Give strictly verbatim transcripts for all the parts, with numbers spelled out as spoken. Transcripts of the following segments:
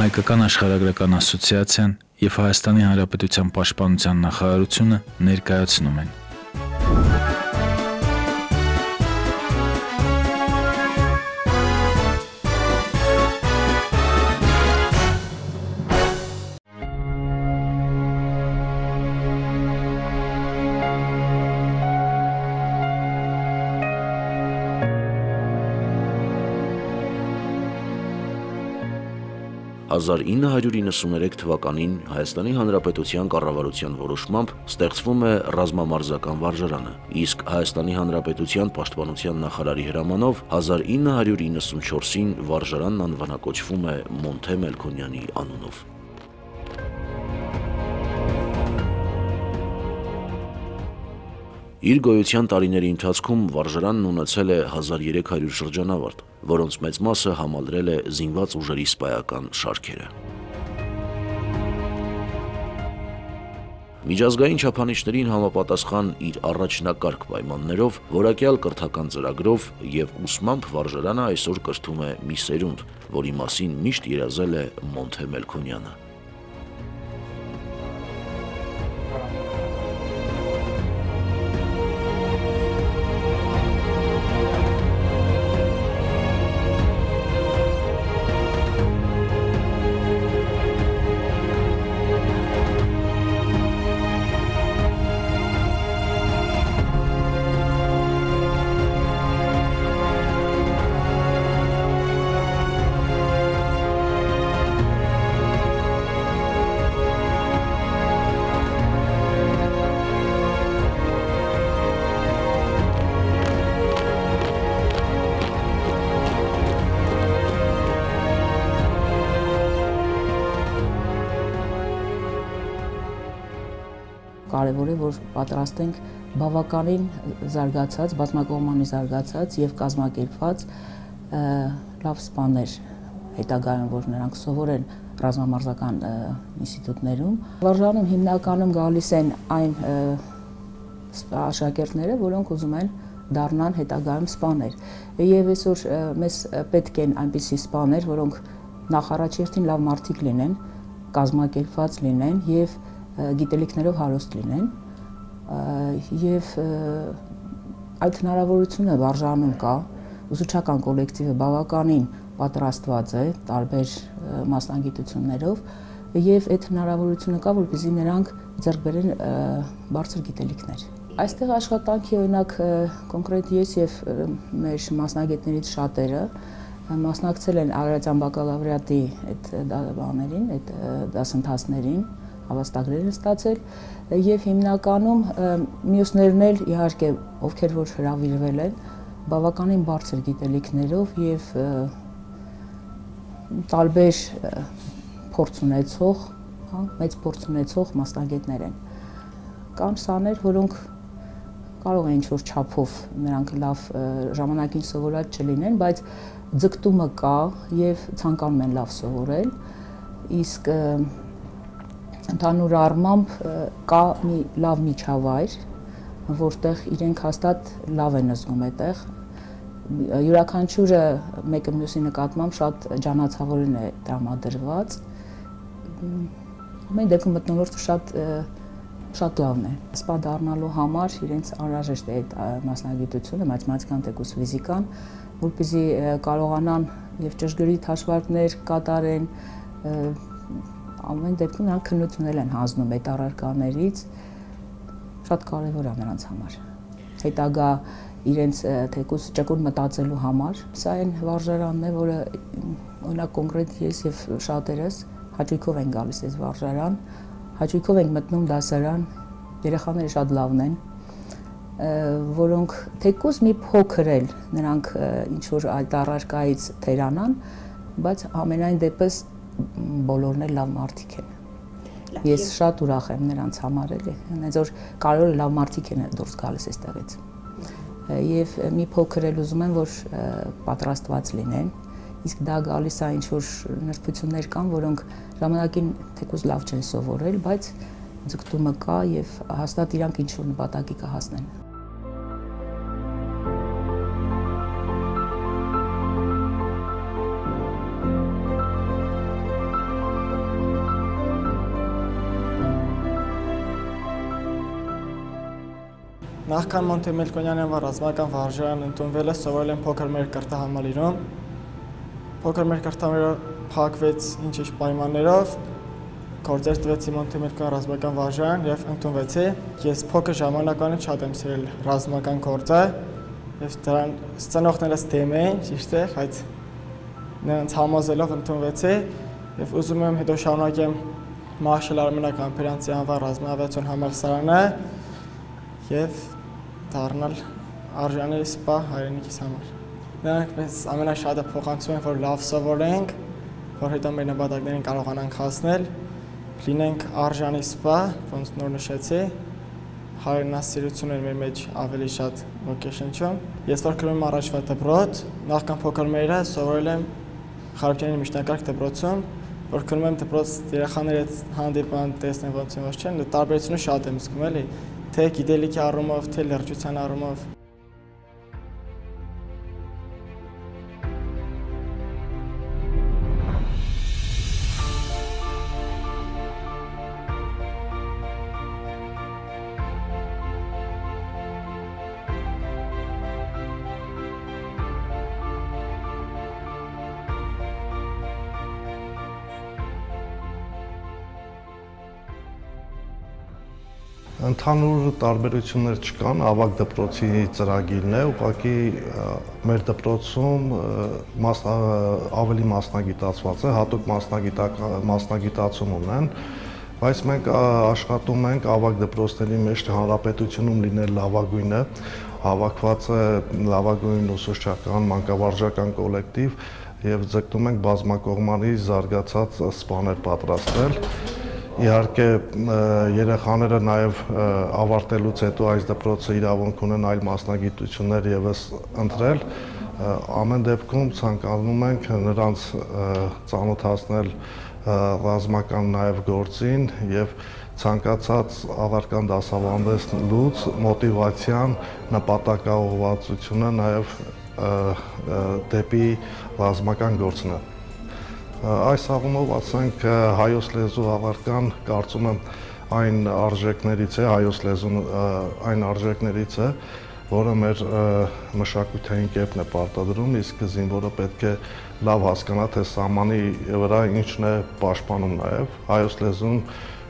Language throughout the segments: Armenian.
Համահայկական աշխարհագրական ասոցիացիան և Հայաստանի Հանրապետության Պաշտպանության նախարարությունը ներկայացնում են. հազար ինը հարյուր իննսուններեք թվականին Հայաստանի Հանրապետության կառավարության որոշմամբ ստեղծվում է ռազմամարզական վարժարանը, իսկ Հայաստանի Հանրապետության պաշտպանության նախարարի հրամանով հազար ինը հարյուր իննսունչորսին վարժարանն անվանակոչվում է Մոնթե Մելքոնյանի անունով։ Իր գոյության տարիների ընթացքում վարժարանն ունեցել է հազար երեք հարյուր շրջանավարտ, որոնց մեծ մասը համալրել է զինված ուժերի սպայական շարքերը։ Միջազգային չափանիշներին համապատասխան իր առաջնակարգ պայմաններով, որակյալ կրթական ծրագրով և ուսմամբ վարժարանը այսօր կրթում է մի սերունդ, որի մասին միշտ երազել է Մոնթե Մելքոնյանը։ Կարևոր է, որ պատրաստենք բավականին զարգացած, բազմակողմանի զարգացած և կազմակերպված լավ սպաներ, հետագայում, որ նրանք սովորեն ռազմամարզական ինստիտուտներում։ Վարժարանում հիմնականում գալիս են այն աշակերտները, որոնք ուզում են դառնան հետագայում սպաներ։ Եվ այսօր մեզ պետք են այնպիսի սպաներ, որոնք նախառաջերտին լավ մարդիկ լինեն, կազմակերպված լինեն և գիտելիքներով հարուստ լինեն, և այդ հնարավորությունը վարժարանում կա, ուսուցչական կոլեկտիվը բավականին պատրաստված է տարբեր մասնագիտություններով, և այդ հնարավորությունը կա, որպեսզի նրանք ձեռք բերեն բարձր գիտելիքներ։ Այստեղ աշխատանքի օրինակ կոնկրետ ես և մեր մասնագետներից շատերը մասնակցել են Ագրարական բակալավրիատի այդ բաներին, այդ դասընթացներին, հավաստագրեր են ստացել և հիմնականում մյուսներն էլ իհարկե ովքեր որ հրավիրվել են բավականին բարձր գիտելիքներով և տարբեր փորձ ունեցող, մեծ փորձ ունեցող մասնագետներ են։ Կան սաներ, որոնք կարող է ինչ-որ չափով նրանք լավ ժամանակին սովորած չլինեն, բայց ձգտումը կա և ցանկանում են լավ սովորել, իսկ ընդհանուր առմամբ կա մի լավ միջավայր, որտեղ իրենք հաստատ լավ են զգում այդտեղ։ Յուրաքանչյուրը մեկը մյուսի նկատմամբ շատ ջանացավորին է տրամադրված։ Ամեն դեպքում մթնոլորտը շատ շատ լավն է։ Սպա դառնալու համար իրենց անհրաժեշտ է այդ մասնագիտությունը, մաթեմատիկան, թեկուզ ֆիզիկան, որպեսզի կարողանան և ճշգրիտ հաշվարկներ կատարեն, ամեն դեպքում նրանք քննություններ են հանձնում այդ առարկաներից, շատ կարևոր է նրանց համար։ Հետագա իրենց թեկուզ ճկուն մտածելու համար, սա այն վարժարանն է, որը օրինակ կոնկրետ ես և շատերս հաճույքով են գալիս այս վարժարան, հաճույքով ենք մտնում դասարան, երեխաները շատ լավն են, որոնք թեկուզ մի փոքր էլ նրանք ինչ-որ այդ առարկայից թերանան, բայց ամենայն դեպս բոլորն էլ լավ մարդիկ են։ Ես շատ ուրախ եմ նրանց համար էլի, հենց որ կարևորը լավ մարդիկ են դուրս գալիս այստեղից։ Եվ մի փոքր էլ ուզում եմ, որ պատրաստված լինեն, իսկ դա գալիս է ինչ-որ նրբություններ կան, որոնք ժամանակին թեկուզ լավ չեն սովորել, բայց ձգտումը կա և հաստատ իրանք ինչ-որ նպատակի կհասնեն։ Նախքան Մոնտե Մելքոնյանի անվան ռազմական վարժարան ընդունվել է, սովորել եմ փոքր մեր կրթահամալիրում։ Փոքր մեր կրթահամալիրը փակվեց ինչ-ինչ պայմաններով, գործեր տվեցի Մոնտե Մելքոնյան ռազմական վարժարան եւ ընդունվեցի։ Ես փոքր ժամանակվանից շատ եմ սիրել ռազմական գործը եւ դրան ծնողներս դեմ էին, ճիշտ է, բայց նրանց համոզելով ընդունվեցի եւ ուզում եմ հետո շարունակեմ Մարշալ Արմենակ Համբերյանցի անվան ռազմավարություն համալսարանը եւ դառնալ արժանի սպա հայրենիքիս համար։ Նրանք մեզ ամենաշատը փոխանցում են, որ լավ սովորենք, որ հետո մեր նպատակներին կարողանանք հասնել, լինենք արժանի սպա, ոնց նոր նշեցի, հայրենասիրությունն մեր մեջ ավելի շատ ոգեշնչում։ Ես որ գրում եմ առաջվա դպրոց, նախքան փոքր մերը սովորել եմ Խարոկյանի միջնակարգ դպրոցում, որ գրում եմ դպրոց երեխաների հետ հանդիպան տեսնեմ ոնց են ոչ չեն, տարբերությունը շատ եմ զգում էլի, թե գիտելիքի առումով, թե լրջության առումով։ Ընդհանուր տարբերություններ չկան, ավագ դպրոցի ծրագիրն է, ուղղակի մեր դպրոցում ավելի մասնագիտացված է, հատուկ մասնագիտացում ունեն, բայց մենք աշխատում ենք ավագ դպրոցների մեջ հանրապետությունում լինել լավագույնը, հավաքված է լավագույն ուսուցչական մանկավարժական կոլեկտիվ եւ ձգտում ենք բազմակողմանի զարգացած սպաներ պատրաստել։ Իհարկե երեխաները նաև ավարտելուց հետո այս դպրոցը իրավունք ունեն այլ մասնագիտություններ եւս ընտրել, ամեն դեպքում ցանկանում ենք նրանց ծանոթացնել ռազմական նաև գործին եւ ցանկացած աղարկան դասավանդելուց մոտիվացիան, նպատակաուղղվածությունը նաև դեպի ռազմական գործն է։ Այս առումով ասենք հայոց լեզու աղարկան կարծում եմ այն արժեքներից է, հայոց լեզուն այն արժեքներից է, որը մեր մշակութային կերպն է պարտադրում, իսկ զինվորը պետք է լավ հասկանա, թե սահմանի վրա ինչն է պաշտպանում նաև, հայոց լեզուն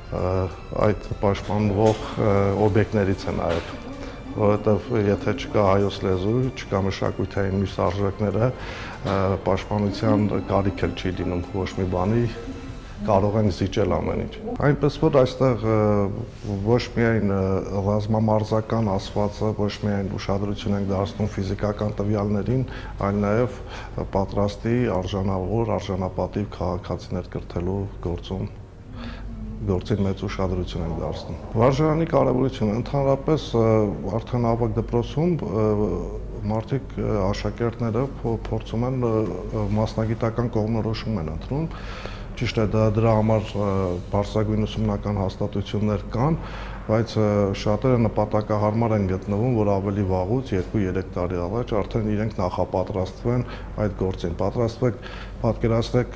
այդ պաշտպանվող օբյեկտներից է նաև, որովհետև եթե չկա հայոց լեզու, չկա մշակութային մյուս արժեքները, պաշտպանության կարիք էլ չի լինում ոչ մի բանի, կարող են զիջել ամեն ինչ։ Այնպես որ այստեղ ոչ միայն ռազմամարզական ասվածը, ոչ միայն ուշադրություն ենք դարձնում ֆիզիկական տվյալներին, այլ նաև պատրաստի արժանավոր, արժանապատիվ քաղաքացիներ կրթելու գործում գործին մեծ ուշադրություն ենք դարձնում։ Վարժարանի կարևորությունը ընդհանրապես արդեն ավագ դպրոցում մարդիկ աշակերտները փորձում են մասնագիտական կողմնորոշում են ընտրում, ճիշտ է դրա համար բարձրագույն ուսումնական հաստատություններ կան, բայց շատերը նպատակահարմար են գտնվում, որ ավելի վաղուց երկու-երեք տարի առաջ արդեն իրենք նախապատրաստվեն այդ գործին, պատրաստվեք, պատկերացրեք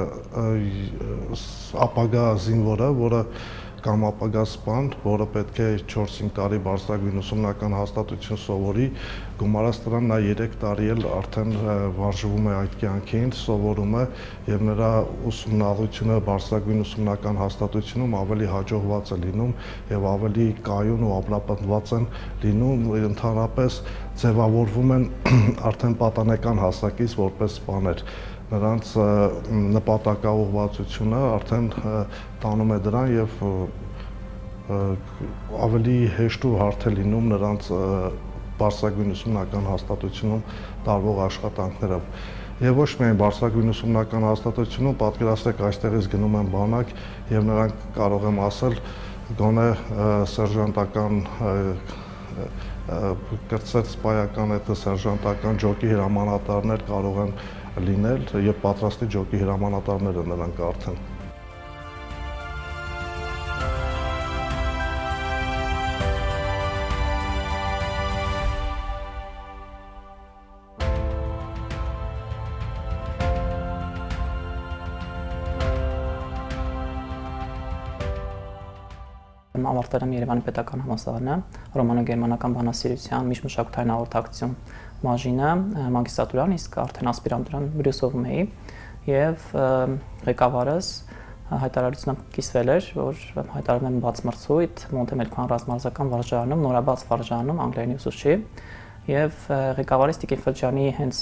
ապագա զինվորը, որը կամ ապագա սպան, որը պետք է չորս-հինգ տարի բարձրագույն ուսումնական հաստատություն սովորի, գումարած դրան նա երեք տարի էլ արդեն վարժվում է այդ կյանքին, սովորում է եւ նրա ուսումնառությունը բարձրագույն ուսումնական հաստատությունում ավելի հաջողված է լինում եւ ավելի կայուն ու ամրապնդված են լինում, ընդհանրապես ձևավորվում են արդեն պատանեկան հասակից որպես սպաներ։ Նրանց նպատակաուղղվածությունը արդեն տանում է դրան եւ ավելի հեշտ ու հարթ է լինում նրանց բարձրագույն ուսումնական հաստատությունում տարվող աշխատանքները։ Եվ ոչ միայն բարձրագույն ուսումնական հաստատությունում, պատկերացրեք այստեղից գնում են բանակ եւ նրանք կարող եմ ասել գոնե սերժանտական կրծեր սպայական հետը սերժանտական ջոկի հրամանատարներ կարող են լինել եւ պատրաստի ջոկի հրամանատարները նրանք արդեն։ ավարտել եմ Երևանի պետական համալսարանը, ռոմանո-գերմանական բանասիրության միջմշակութային հաղորդակցություն մաժինը, մագիստրատուրան, իսկ արդեն ասպիրանտուրան Բրյուսովում էի եւ ղեկավարս հայտարարությունն կիսվել էր, որ հայտարարում եմ բաց մրցույթ Մոնտե Մելքոյան ռազմաարզական վարժարանում, նորաբաց վարժարանում անգլերենի ուսուցչի եւ ղեկավարից Տիկին Ֆլջյանի հենց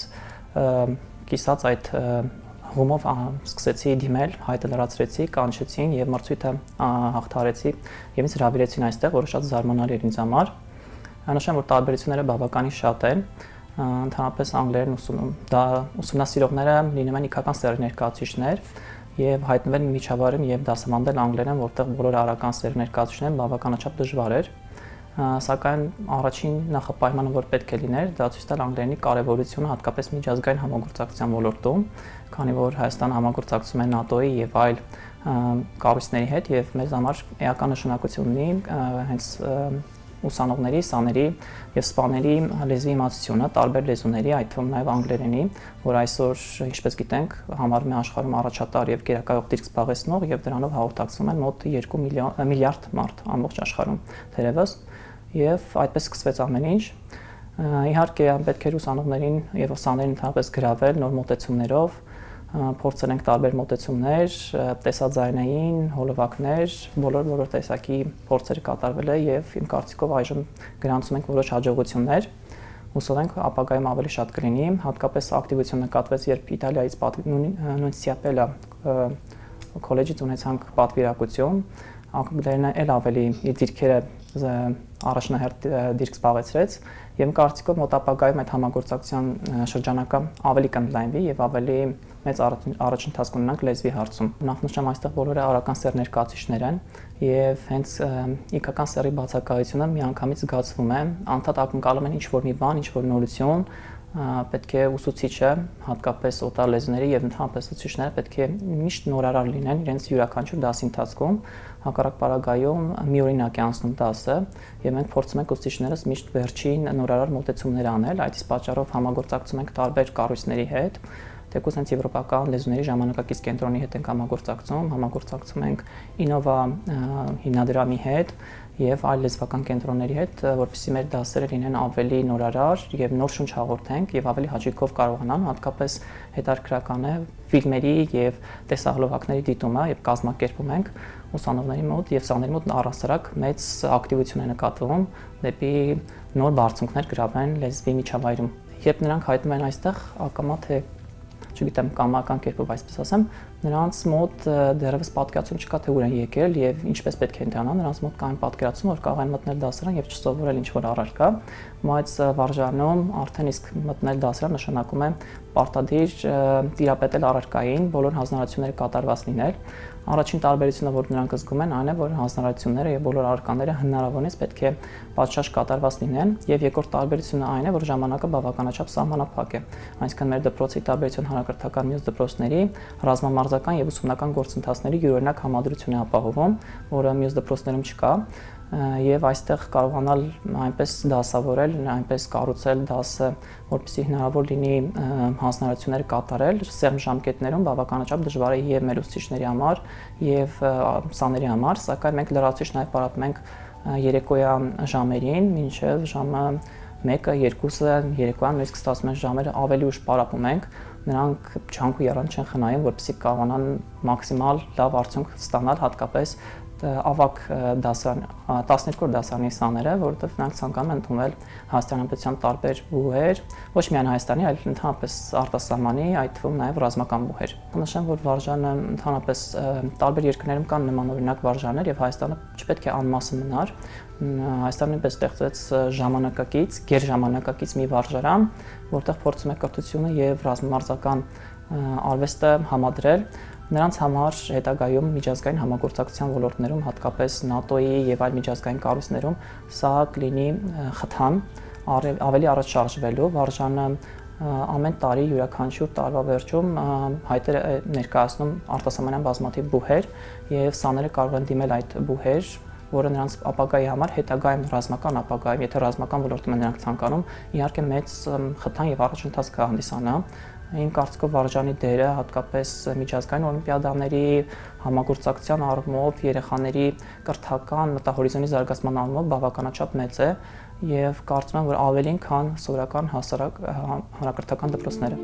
կիսած այդ հումով սկսեցի դիմել, հայտը լրացրեցի, կանչեցին եւ մրցույթը հաղթարեցի եւ ինձ հրավիրեցին այստեղ, որը շատ զարմանալի էր ինձ համար։ Անշան որ տարբերությունները բավականին շատ են, ընդհանրապես անգլերեն ուսումնում, դա ուսումնասիրողները լինում են իքական սեռի ներկայացուցիչներ եւ հայտնվել միջավայրում եւ դասավանդել անգլերեն, որտեղ բոլոր արական սեռի ներկայացուցիչներն բավականաչափ դժվար էր, սակայն առաջին նախապայմանը որ պետք է լիներ, դա ցույց տալ անգլերենի կարեւորությունը հատկապես միջազգային համագործակցության ոլորտում, քանի որ Հայաստանը համագործակցում է ՆԱՏՕ-ի եւ այլ կառույցների հետ եւ մեզ համար էական նշանակություն ունի հենց ուսանողների, սաների եւ սպաների լեզվի իմացությունը, տարբեր լեզուների, այդ թվում նաեւ անգլերենի, որ այսօր, ինչպես գիտենք, համարվում է աշխարհում առաջատար եւ գերակայող դիրք զբաղեցնող եւ դրանով հաղորդակցվում են մոտ երկու միլիարդ մարդ ամբողջ աշխարհում թերևս, եւ այդպես սկսվեց ամեն ինչ։ Իհարկե, պետք էր ուսանողներին եւ ուսանողներին ընդհանրապես գրավել նոր մոտեցումներով, փորձել ենք տարբեր մոտեցումներ, տեսաձայնային, հոլովակներ, բոլոր բոլոր տեսակի փորձեր կատարվել է եւ իմ կարծիքով այժմ գրանցում ենք որոշ հաջողություններ։ Հուսով ենք ապագայում ավելի շատ կլինի, հատկապես ակտիվություն նկատվեց, երբ Իտալիայից նունցիապելը քոլեջից ունեցանք պատվիրակություն, անգլերենը էլ ավելի իր դիրքերը առաջնահերթ դիրք զբաղեցրեց եւ կարծիքով մոտ ապագայում այդ համագործակցության շրջանակը ավելի կընդլայնվի եւ ավելի մեծ առաջընթաց կունենանք լեզվի հարցում։ Նախնշամ այստեղ բոլորը արական սեռ ներկայացուցիչներ են եւ հենց իքական սեռի բացակայությունը միանգամից զգացվում է, անդադ ակնկալում են ինչ-որ մի բան, ինչ-որ նորություն, պետք է ուսուցիչը, հատկապես օտար լեզուների եւ ընդհանրապես ուսուցիչները պետք է միշտ նորարար լինեն իրենց յուրաքանչյուր դասի ընթացքում, հակառակ պարագայում միօրինակ է անցնում դասը եւ մենք փորձում ենք ուսուցիչներս միշտ վերջին նորարար մոտեցումներ անել, այդ իսկ պատճառով համագործակցում ենք տարբեր կառույցների հետ, թեկուզ հենց եվրոպական լեզուների ժամանակակից կենտրոնի հետ ենք համագործակցում, համագործակցում ենք Ինովա հիմնադրամի հետ եւ այլ լեզվական կենտրոնների հետ, որպեսզի մեր դասերը լինեն ավելի նորարար եւ նոր շունչ հաղորդենք եւ ավելի հաճույքով կարողանան, հատկապես հետաքրքրական է ֆիլմերի եւ տեսահոլովակների դիտումը եւ կազմակերպում ենք ուսանողների մոտ եւ սաների մոտ առհասարակ մեծ ակտիվություն է նկատվում դեպի նոր բարձունքներ գրավեն լեզվի միջավայրում։ Երբ նրանք հայտնվում են այստեղ, ակամա թե չգիտեմ, կամական կերպով այսպես ասեմ, նրանց մոտ դեռևս պատկերացում չկա, թե ուր են եկել եւ ինչպես պետք է ընթանան, նրանց մոտ կա այն պատկերացում, որ կարող են մտնել դասարան եւ չսովորել ինչ-որ առարկա, բայց վարժարանում արդեն իսկ մտնել դասարան նշանակում է պարտադիր տիրապետել առարկային, բոլոր հանձնարարությունները կատարված լինել։ Առաջին տարբերությունը, որ նրանք զգում են, այն է, որ հանձնարարությունները եւ բոլոր առարկաները հնարավորինս պետք է պատշաճ կատարված լինեն, եւ երկրորդ տարբերությունը այն է, որ ժամանակը բավականաչափ սահմանափակ է։ Այսինքն մեր դպրոցի տարբերություն հանրակրթական մյուս դպրոցների ռազմամարզական եւ ուսումնական գործընթացների յուրօրինակ համադրություն է ապահովում, որը մյուս դպրոցներում չկա, եւ այստեղ կարողանալ այնպես դասավորել, այնպես կառուցել դասը, որպեսզի հնարավոր լինի հանձնարարությունները կատարել սեղմ ժամկետներում բավականաչափ դժվար է եւ մեր ուսուցիչների համար եւ սաների համար, սակայն մենք լրացուցիչ նաեւ պարապում ենք երեկոյան ժամերին, մինչեւ ժամը մեկը, երկուսը երեկոյան նույնիսկ ստացվում են ժամերը ավելի ուշ պարապում ենք, նրանք չանք ու եռան չեն խնայում, որպեսզի կարողանան մաքսիմալ լավ արդյունք ստանալ, հատկապես ավակ դասարան տասներկու դասարանի սաները, որովհետև նրանք ցանկանում են ընդունել Հայաստանի Հանրապետության տարբեր բուհեր, ոչ միայն Հայաստանի, այլ ընդհանրապես արտասահմանի, այդ թվում նաև ռազմական բուհեր։ Նշեմ, որ վարժանը ընդհանրապես տարբեր երկրներում կան նմանօրինակ վարժաներ եւ Հայաստանը չպետք է անմասը մնար։ Հայաստանը նույնպես ստեղծեց ժամանակակից, գերժամանակակից մի վարժարան, որտեղ փորձում է կրթությունը եւ ռազմամարզական արվեստը համադրել։ Նրանց համար հետագայում միջազգային համագործակցության ոլորտներում, հատկապես ՆԱՏՕ-ի եւ այլ միջազգային կառույցներում սա կլինի խթան ավելի առաջ շարժվելու։ Վարժանը ամեն տարի յուրաքանչյուր տարվա վերջում հայտեր է ներկայացնում արտասահմանյան բազմաթիվ բուհեր եւ սաները կարող են դիմել այդ բուհեր, որը նրանց ապագայի համար հետագայում ռազմական ապագայում, եթե ռազմական ոլորտում են նրանք ցանկանում, իհարկե մեծ խթան եւ առաջընթաց կհանդիսանա Իմ կարծիքով վարժանի դերը հատկապես միջազգային օլիմպիադաների համագործակցության առումով երեխաների կրթական մտահորիզոնի զարգացման առումով բավականաչափ մեծ է եւ կարծում եմ, որ ավելին, քան սովորական հասարակ հանրակրթական դպրոցները։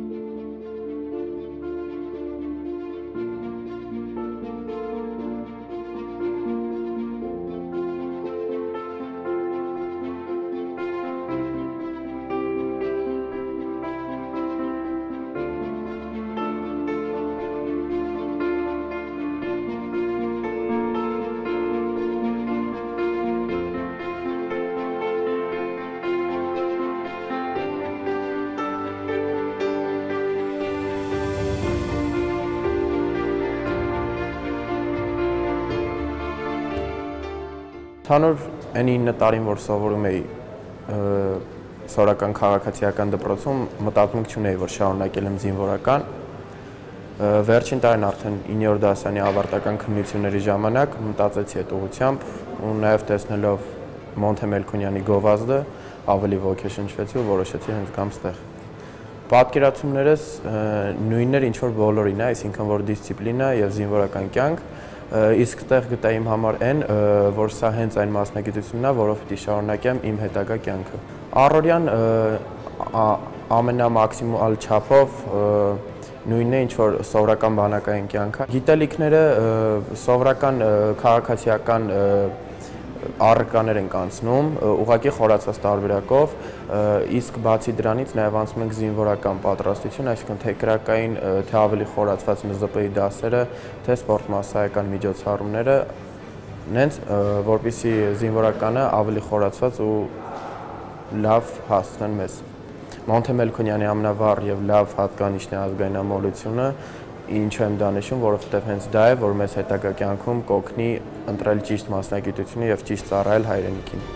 Թանոր այն ինը տարին, որ սովորում էի սովորական քաղաքացիական դպրոցում, մտածմունք չունեի, որ շարունակել եմ զինվորական։ Վերջին տարին արդեն իններորդ դասարանի ավարտական քննությունների ժամանակ մտածեցի այդ ուղղությամբ ու նաև տեսնելով Մոնթե Մելքոնյանի գովազդը ավելի ոգեշնչվեցի ու որոշեցի հենց գամ ստեղ։ Պատկերացումներս նույնն էր, ինչ որ բոլորին է, այսինքն որ դիսցիպլինա եւ զինվորական կյանք, իսկ տեղ գտա իմ համար այն, որ սա հենց այն մասնագիտությունն է, որով պիտի շարունակեմ իմ հետագա կյանքը։ Առօրյան ամենամաքսիմալ չափով նույնն է, ինչ որ սովորական բանակային կյանքը։ Գիտելիքները սովորական քաղաքացիական առարկաներ ենք անցնում, ուղղակի խորացած տարբերակով, իսկ բացի դրանից նաև անցնում ենք զինվորական պատրաստություն, այսինքն թե կրակային, թե ավելի խորացված Մ Զ Պ-ի դասերը, թե սպորտ մասսայական միջոցառումները, նենց որպեսզի զինվորականը ավելի խորացված ու լավ հասցնեն մեզ։ Մոնթե Մելքոնյանի ամենավառ եւ լավ հատկանիշն է ազգային ամոլությունը, ինչու եմ դա նշում, որովհետև հենց դա է, որ մեզ հետագա կյանքում կօգնի ընտրել ճիշտ մասնագիտությունը եւ ճիշտ ծառայել հայրենիքին։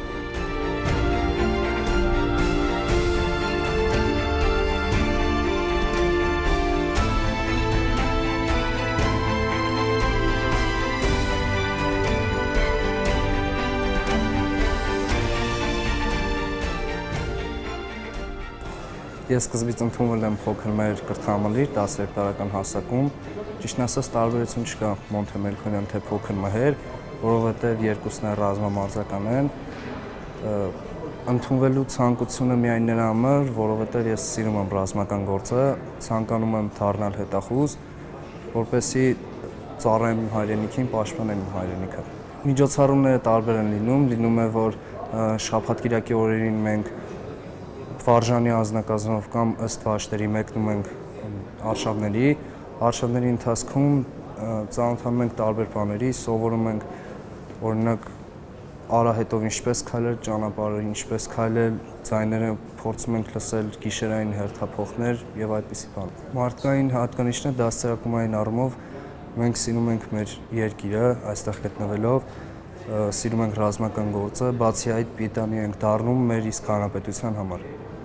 Ես սկզբից ընդունվել եմ փոքր մեր կրթամալիր տասներորդ տարեկան հասակում, ճիշտն ասած տարբերություն չկա Մոնթե Մելքոնյան թե փոքր մհեր, որովհետև երկուսն էլ ռազմամարզական են, ընդունվելու ցանկությունը միայն նրա համար, որովհետև ես սիրում եմ ռազմական գործը, ցանկանում եմ դառնալ հետախուզ, որպեսզի ծառայեմ իմ հայրենիքին, պաշտպանեմ իմ հայրենիքը։ Միջոցառումները տարբեր են լինում, լինում է, որ շաբաթ-կիրակի օրերին մենք վարժանի անձնակազմով կամ ըստ վաշտերի մեկնում ենք արշավների, արշավների ընթացքում ծանոթանում ենք տարբեր բաների, սովորում ենք օրինակ արահետով ինչպես քայլել, ճանապարհը ինչպես քայլել, ձայները փորձում ենք լսել գիշերային հերթափոխներ եւ այդպիսի բան։ Մարդկային հատկանիշն է դաստիարակումային առումով մենք սիրում ենք մեր երկիրը, այստեղ գտնվելով, սիրում ենք ռազմական գործը, բացի այդ պիտանի ենք դառնում մեր իսկ հանրապետության համար։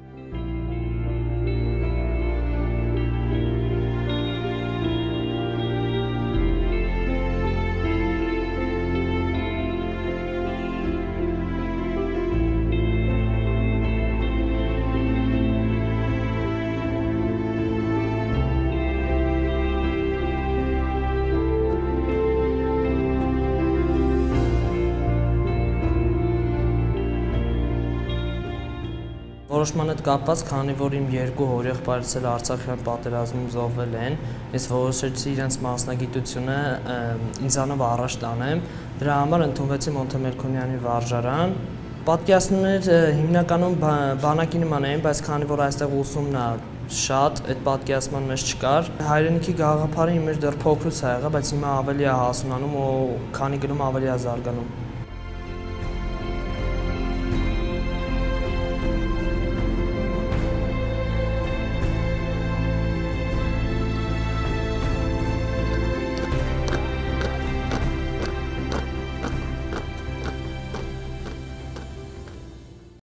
Որոշման հետ կապված, քանի որ իմ երկու հորեղբայրս էլ Արցախյան պատերազմում զոհվել են, ես որոշեցի իրենց մասնագիտությունը ինձանով առաջ տանեմ, դրա համար ընդունվեցի Մոնթե Մելքոնյանի վարժարան։ Պատկերացումները հիմնականում բանակի նման էին, բայց քանի որ այստեղ ուսումն է շատ, այդ պատկերացման մեջ չկար։ Հայրենիքի գաղափարը իմ մեջ դեռ փոքրուց ա եղել, բայց հիմա ավելի է հասունանում ու քանի գնում ավելի է զարգանում։